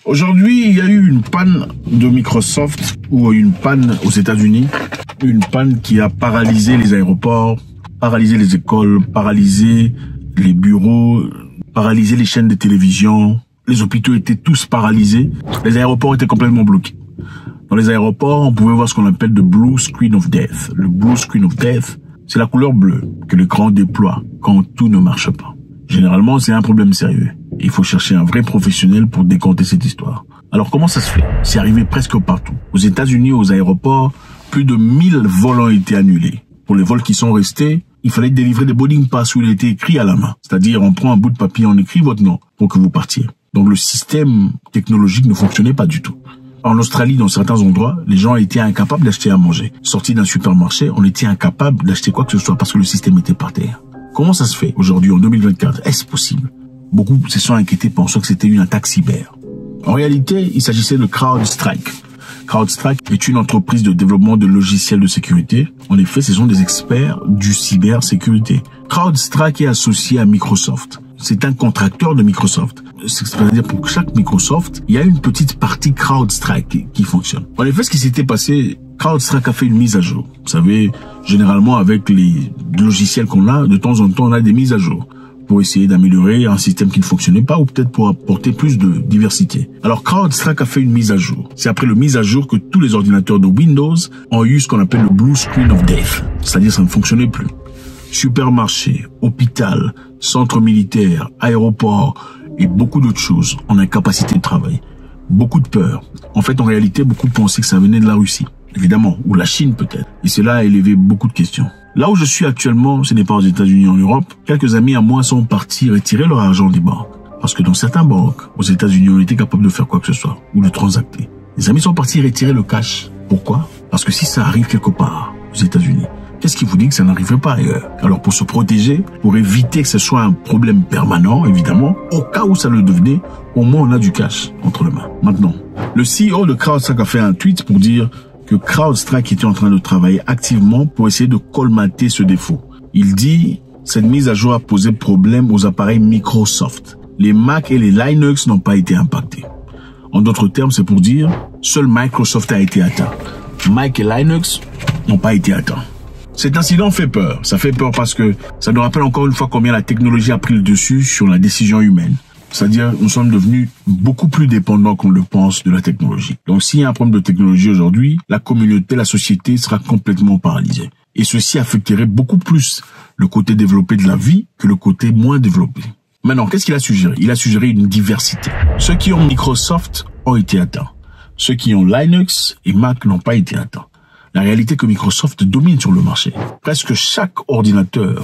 Aujourd'hui, il y a eu une panne de Microsoft ou une panne aux États-Unis, une panne qui a paralysé les aéroports, paralysé les écoles, paralysé les bureaux, paralysé les chaînes de télévision. Les hôpitaux étaient tous paralysés. Les aéroports étaient complètement bloqués. Dans les aéroports, on pouvait voir ce qu'on appelle le blue screen of death. Le blue screen of death, c'est la couleur bleue que l'écran déploie quand tout ne marche pas. Généralement, c'est un problème sérieux. Il faut chercher un vrai professionnel pour décompter cette histoire. Alors, comment ça se fait? C'est arrivé presque partout. Aux États-Unis, aux aéroports, plus de 1000 vols ont été annulés. Pour les vols qui sont restés, il fallait délivrer des boarding pass où il était écrit à la main. C'est-à-dire, on prend un bout de papier, on écrit votre nom pour que vous partiez. Donc, le système technologique ne fonctionnait pas du tout. En Australie, dans certains endroits, les gens étaient incapables d'acheter à manger. Sortis d'un supermarché, on était incapable d'acheter quoi que ce soit parce que le système était par terre. Comment ça se fait aujourd'hui, en 2024? Est-ce possible? Beaucoup se sont inquiétés pensant que c'était une attaque cyber. En réalité, il s'agissait de CrowdStrike. CrowdStrike est une entreprise de développement de logiciels de sécurité. En effet, ce sont des experts du cybersécurité. CrowdStrike est associé à Microsoft. C'est un contracteur de Microsoft. C'est-à-dire pour chaque Microsoft, il y a une petite partie CrowdStrike qui fonctionne. En effet, ce qui s'était passé, CrowdStrike a fait une mise à jour. Vous savez, généralement avec les logiciels qu'on a, de temps en temps, on a des mises à jour pour essayer d'améliorer un système qui ne fonctionnait pas ou peut-être pour apporter plus de diversité. Alors CrowdStrike a fait une mise à jour. C'est après le mise à jour que tous les ordinateurs de Windows ont eu ce qu'on appelle le blue screen of death. C'est-à-dire ça ne fonctionnait plus. Supermarché, hôpital, centre militaire, aéroport et beaucoup d'autres choses en incapacité de travail. Beaucoup de peur. En fait, en réalité, beaucoup pensaient que ça venait de la Russie, évidemment, ou la Chine peut-être. Et cela a élevé beaucoup de questions. Là où je suis actuellement, ce n'est pas aux États-Unis, en Europe. Quelques amis à moi sont partis retirer leur argent des banques. Parce que dans certains banques, aux États-Unis, on était capable de faire quoi que ce soit, ou de transacter. Les amis sont partis retirer le cash. Pourquoi? Parce que si ça arrive quelque part, aux États-Unis, qu'est-ce qui vous dit que ça n'arriverait pas ailleurs? Alors pour se protéger, pour éviter que ce soit un problème permanent, évidemment, au cas où ça le devenait, au moins on a du cash entre les mains. Maintenant, le CEO de CrowdStrike a fait un tweet pour dire que CrowdStrike était en train de travailler activement pour essayer de colmater ce défaut. Il dit, cette mise à jour a posé problème aux appareils Microsoft. Les Mac et les Linux n'ont pas été impactés. En d'autres termes, c'est pour dire, seul Microsoft a été atteint. Mac et Linux n'ont pas été atteints. Cet incident fait peur. Ça fait peur parce que ça nous rappelle encore une fois combien la technologie a pris le dessus sur la décision humaine. C'est-à-dire, nous sommes devenus beaucoup plus dépendants qu'on le pense de la technologie. Donc, s'il y a un problème de technologie aujourd'hui, la communauté, la société sera complètement paralysée. Et ceci affecterait beaucoup plus le côté développé de la vie que le côté moins développé. Maintenant, qu'est-ce qu'il a suggéré? Il a suggéré une diversité. Ceux qui ont Microsoft ont été atteints. Ceux qui ont Linux et Mac n'ont pas été atteints. La réalité est que Microsoft domine sur le marché. Presque chaque ordinateur,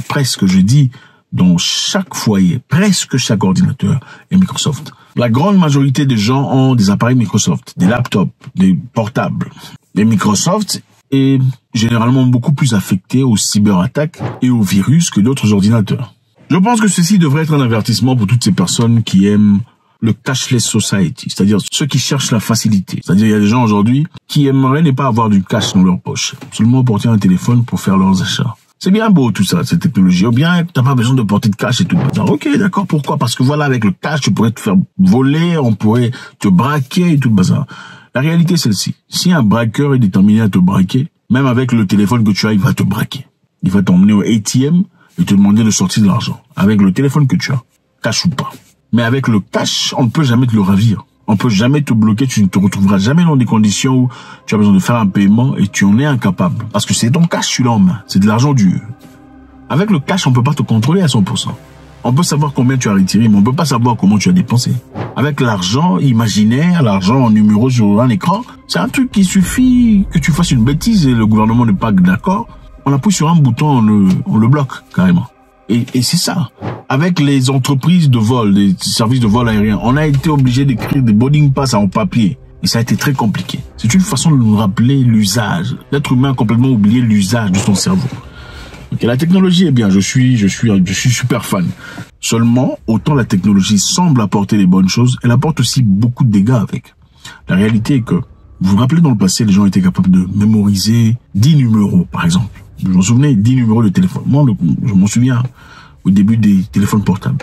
dans chaque foyer, presque chaque ordinateur est Microsoft. La grande majorité des gens ont des appareils Microsoft, des laptops, des portables. Et Microsoft est généralement beaucoup plus affecté aux cyberattaques et aux virus que d'autres ordinateurs. Je pense que ceci devrait être un avertissement pour toutes ces personnes qui aiment le cashless society, c'est-à-dire ceux qui cherchent la facilité. C'est-à-dire il y a des gens aujourd'hui qui aimeraient ne pas avoir du cash dans leur poche, seulement porter un téléphone pour faire leurs achats. C'est bien beau tout ça, cette technologie. Ou bien, t'as pas besoin de porter de cash et tout. Ok, d'accord, pourquoi? Parce que voilà, avec le cash, tu pourrais te faire voler, on pourrait te braquer et tout le bazar. La réalité est celle-ci. Si un braqueur est déterminé à te braquer, même avec le téléphone que tu as, il va te braquer. Il va t'emmener au ATM et te demander de sortir de l'argent. Avec le téléphone que tu as, cash ou pas. Mais avec le cash, on ne peut jamais te le ravir. On peut jamais te bloquer, tu ne te retrouveras jamais dans des conditions où tu as besoin de faire un paiement et tu en es incapable. Parce que c'est ton cash, tu l'as en main. C'est de l'argent du. Avec le cash, on peut pas te contrôler à 100%. On peut savoir combien tu as retiré, mais on peut pas savoir comment tu as dépensé. Avec l'argent imaginaire, l'argent en numéro sur un écran, c'est un truc qui suffit que tu fasses une bêtise et le gouvernement n'est pas d'accord. On appuie sur un bouton, on le bloque carrément. Et c'est ça. Avec les entreprises de vol, les services de vol aérien, on a été obligé d'écrire des boarding pass en papier. Et ça a été très compliqué. C'est une façon de nous rappeler l'usage. L'être humain a complètement oublié l'usage de son cerveau. Okay, la technologie est bien, je suis super fan. Seulement, autant la technologie semble apporter des bonnes choses, elle apporte aussi beaucoup de dégâts avec. La réalité est que, vous vous rappelez dans le passé, les gens étaient capables de mémoriser 10 numéros, par exemple. Vous vous souvenez, 10 numéros de téléphone. Moi, je m'en souviens au début des téléphones portables.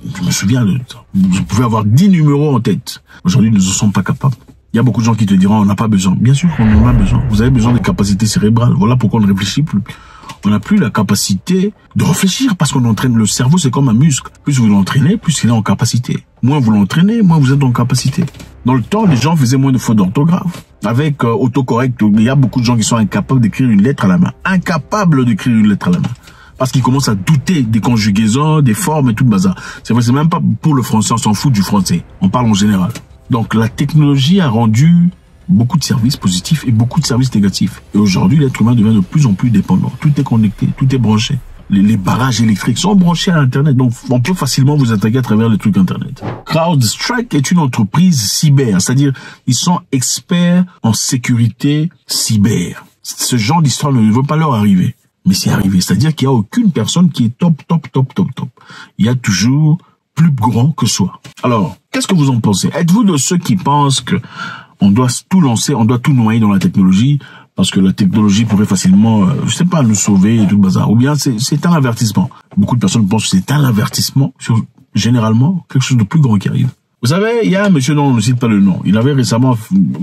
je me souviens, vous pouvez avoir 10 numéros en tête. Aujourd'hui, nous ne sommes pas capables. Il y a beaucoup de gens qui te diront, on n'a pas besoin. Bien sûr qu'on en a besoin. Vous avez besoin de capacités cérébrales. Voilà pourquoi on ne réfléchit plus. On n'a plus la capacité de réfléchir parce qu'on entraîne le cerveau, c'est comme un muscle. Plus vous l'entraînez, plus il est en capacité. Moins vous l'entraînez, moins vous êtes en capacité. Dans le temps, les gens faisaient moins de fautes d'orthographe. Avec autocorrect, il y a beaucoup de gens qui sont incapables d'écrire une lettre à la main. Incapables d'écrire une lettre à la main. Parce qu'ils commencent à douter des conjugaisons, des formes et tout le bazar. C'est vrai, c'est même pas pour le français, on s'en fout du français. On parle en général. Donc la technologie a rendu beaucoup de services positifs et beaucoup de services négatifs. Et aujourd'hui, l'être humain devient de plus en plus dépendant. Tout est connecté, tout est branché. Les barrages électriques sont branchés à Internet. Donc, on peut facilement vous attaquer à travers les trucs Internet. CrowdStrike est une entreprise cyber. C'est-à-dire, ils sont experts en sécurité cyber. Ce genre d'histoire ne veut pas leur arriver. Mais c'est arrivé. C'est-à-dire qu'il n'y a aucune personne qui est top. Il y a toujours plus grand que soi. Alors, qu'est-ce que vous en pensez? Êtes-vous de ceux qui pensent que on doit tout lancer, on doit tout noyer dans la technologie parce que la technologie pourrait facilement, je sais pas, nous sauver et tout le bazar. Ou bien c'est un avertissement. Beaucoup de personnes pensent que c'est un avertissement sur, généralement, quelque chose de plus grand qui arrive. Vous savez, il y a un monsieur dont on ne cite pas le nom. Il avait récemment,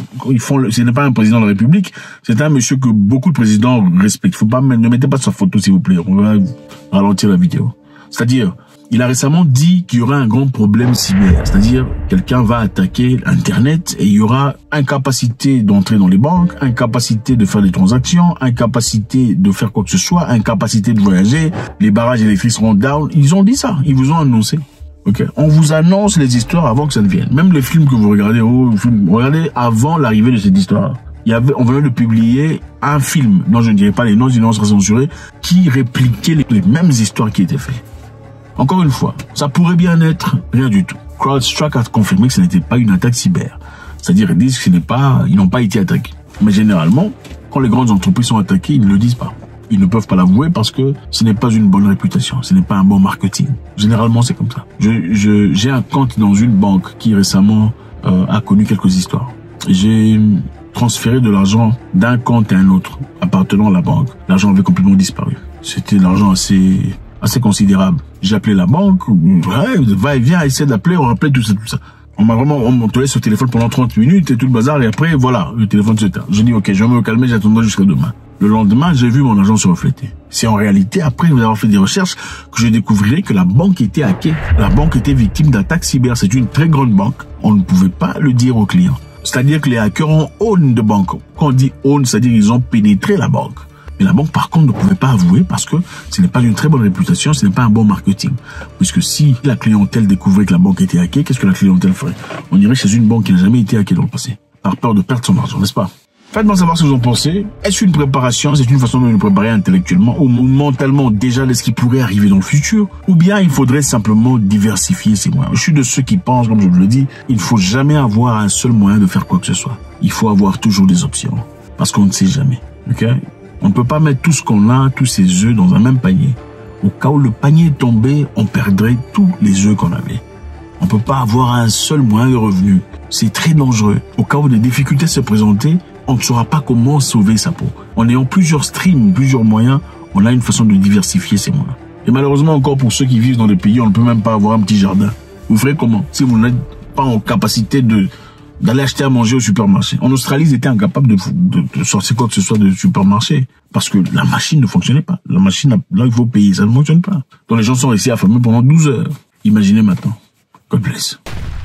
ce n'est pas un président de la République, c'est un monsieur que beaucoup de présidents respectent. Faut pas, ne mettez pas sa photo, s'il vous plaît. On va ralentir la vidéo. C'est-à-dire, il a récemment dit qu'il y aura un grand problème cyber. C'est-à-dire, quelqu'un va attaquer Internet et il y aura incapacité d'entrer dans les banques, incapacité de faire des transactions, incapacité de faire quoi que ce soit, incapacité de voyager, les barrages électriques seront down. Ils ont dit ça. Ils vous ont annoncé. Ok. On vous annonce les histoires avant que ça ne vienne. Même les films que vous regardez, regardez avant l'arrivée de cette histoire. On venait de publier un film, dont je ne dirai pas les noms, sinon on sera censuré, qui répliquait les mêmes histoires qui étaient faites. Encore une fois, ça pourrait bien être rien du tout. CrowdStrike a confirmé que ce n'était pas une attaque cyber. C'est-à-dire, ils disent que ils n'ont pas été attaqués. Mais généralement, quand les grandes entreprises sont attaquées, ils ne le disent pas. Ils ne peuvent pas l'avouer parce que ce n'est pas une bonne réputation, ce n'est pas un bon marketing. Généralement, c'est comme ça. J'ai un compte dans une banque qui récemment a connu quelques histoires. J'ai transféré de l'argent d'un compte à un autre appartenant à la banque. L'argent avait complètement disparu. C'était de l'argent assez considérable. J'ai appelé la banque, va et vient, essayer d'appeler, on rappelait tout ça. On te laisse au téléphone pendant 30 minutes et tout le bazar et après, voilà, le téléphone s'éteint. J'ai dit, ok, je vais me calmer, j'attendrai jusqu'à demain. Le lendemain, j'ai vu mon argent se refléter. C'est en réalité, après avoir fait des recherches, que je découvrirai que la banque était hackée. La banque était victime d'attaques cyber. C'est une très grande banque. On ne pouvait pas le dire aux clients. C'est-à-dire que les hackers ont own de banque. Quand on dit own, c'est-à-dire qu'ils ont pénétré la banque. Mais la banque, par contre, ne pouvait pas avouer parce que ce n'est pas une très bonne réputation, ce n'est pas un bon marketing. Puisque si la clientèle découvrait que la banque était hackée, qu'est-ce que la clientèle ferait? On irait chez une banque qui n'a jamais été hackée dans le passé, par peur de perdre son argent, n'est-ce pas? Faites-moi savoir ce que vous en pensez. Est-ce une préparation? C'est une façon de nous préparer intellectuellement ou mentalement déjà de ce qui pourrait arriver dans le futur? Ou bien il faudrait simplement diversifier ses moyens? Je suis de ceux qui pensent, comme je vous le dis, il ne faut jamais avoir un seul moyen de faire quoi que ce soit. Il faut avoir toujours des options. Parce qu'on ne sait jamais. Ok? On ne peut pas mettre tout ce qu'on a, tous ces œufs dans un même panier. Au cas où le panier est tombé, on perdrait tous les œufs qu'on avait. On ne peut pas avoir un seul moyen de revenu. C'est très dangereux. Au cas où des difficultés se présentaient, on ne saura pas comment sauver sa peau. En ayant plusieurs streams, plusieurs moyens, on a une façon de diversifier ses moyens. Et malheureusement encore pour ceux qui vivent dans des pays où on ne peut même pas avoir un petit jardin. Vous ferez comment si vous n'êtes pas en capacité d'aller acheter à manger au supermarché? En Australie, ils étaient incapables de sortir quoi que ce soit de supermarché parce que la machine ne fonctionnait pas. La machine, là, il faut payer, ça ne fonctionne pas. Donc les gens sont restés affamés pendant 12 heures. Imaginez maintenant. God bless.